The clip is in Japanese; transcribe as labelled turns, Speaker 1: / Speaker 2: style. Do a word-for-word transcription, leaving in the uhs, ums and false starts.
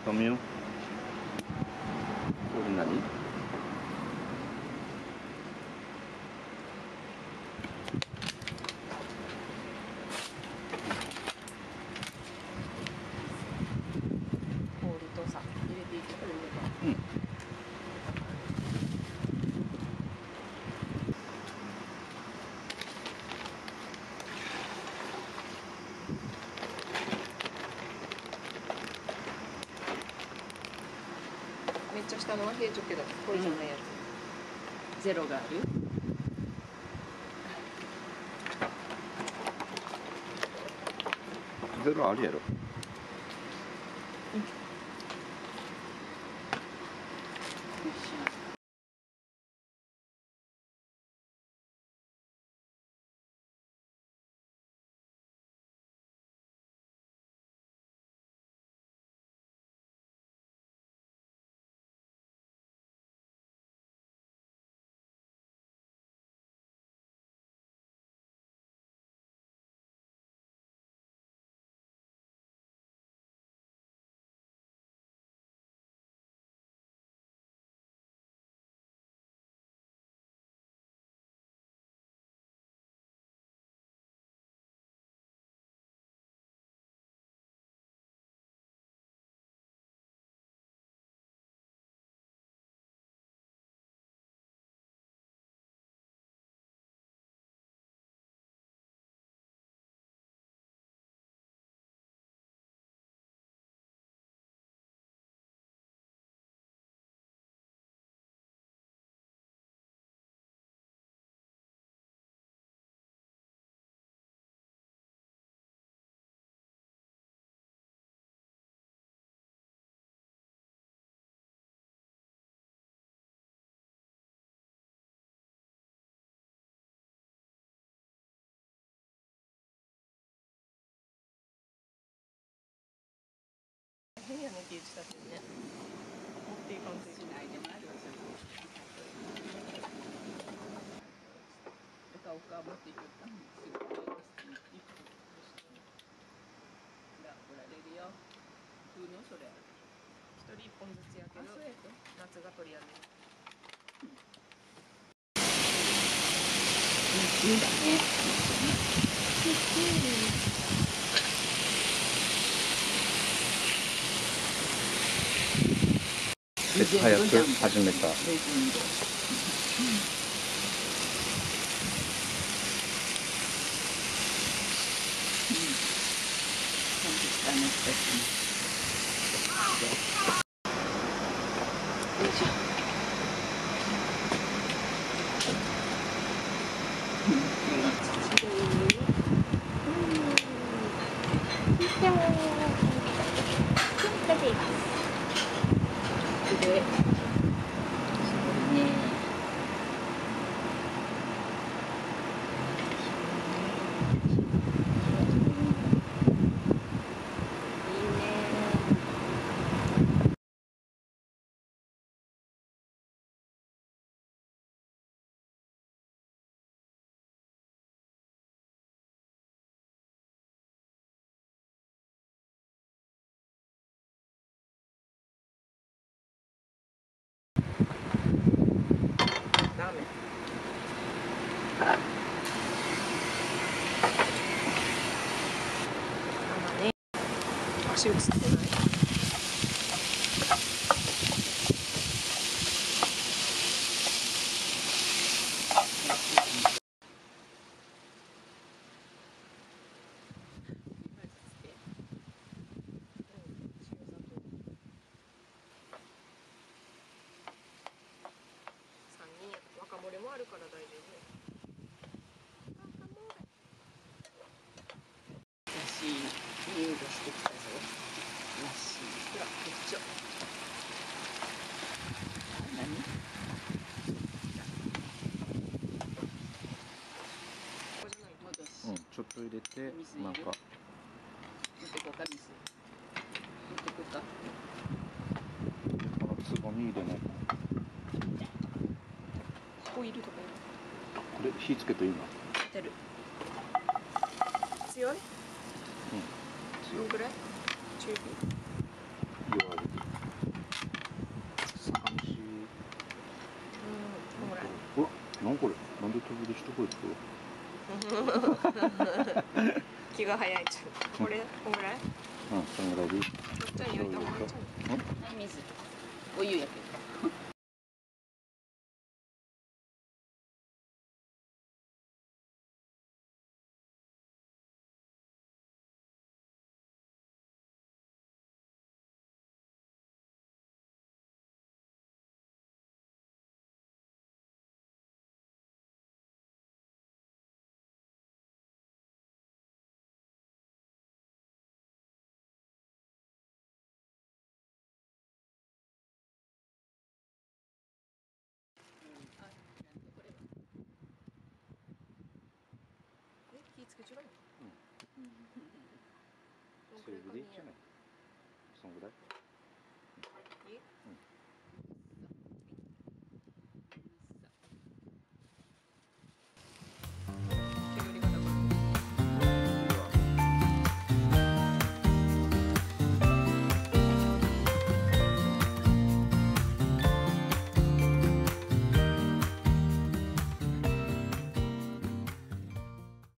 Speaker 1: 止めよう。これ何？
Speaker 2: 氷とさ、入れていけばいいのか。
Speaker 1: うん。
Speaker 2: めっちゃ下のは冷えちょけど、これじゃないやつ。ゼロがある。
Speaker 1: ゼロあるやろ。
Speaker 2: 変やねって言ってたけどね。持っていかんといけないでもあるわそれ。おかおか持っていくか。すぐ上ですね。一歩してね。ほらほられるよ。食うのそれ。一人一本ずつやけど。夏が取りやめる。いいだね。
Speaker 1: 早く始めた。
Speaker 2: ラーメン。足映ってない。若漏れもあるから大丈夫。らしい匂いがしてきたぞ。らしい。ほら、こっちょ。何？ここじゃない。戻し。
Speaker 1: うん、ちょっと入れて、なんか。
Speaker 2: 持ってこうか、水。持ってこうか。
Speaker 1: このつぼみ入れない。
Speaker 2: ホイールとか
Speaker 1: これ火つけていいの？
Speaker 2: 出る。強い？
Speaker 1: うん。
Speaker 2: どのくらい？中火？
Speaker 1: 弱火。 で飛び出しとこいと。
Speaker 2: 気が早いちゃう。これこんぐらい？
Speaker 1: うん、そんぐらいでいい。
Speaker 2: ちょっとに置いた方がいいんちゃう？はい、水。お湯やけど。え、気つけちゃう？うん。
Speaker 1: それでいいじゃない。そんぐらい。
Speaker 2: いい？
Speaker 1: うん。